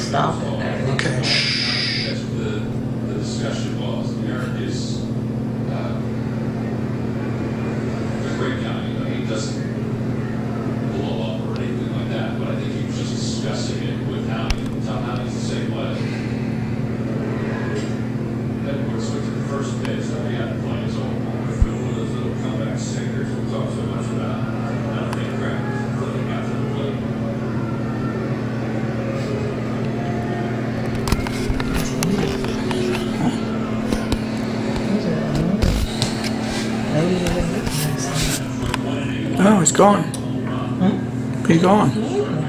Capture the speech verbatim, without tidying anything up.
stop it. Okay. That's what the, the discussion was. Eric is uh, a great guy. You know, he doesn't blow up or anything like that, but I think he was just discussing it with how he, how he's the same way. Then we're switching to the first pitch. So he had to play his own ball with those little comeback stickers. We talk so much about. I don't think crap flipping out to the plate. Oh, he's gone. Hmm? He's gone.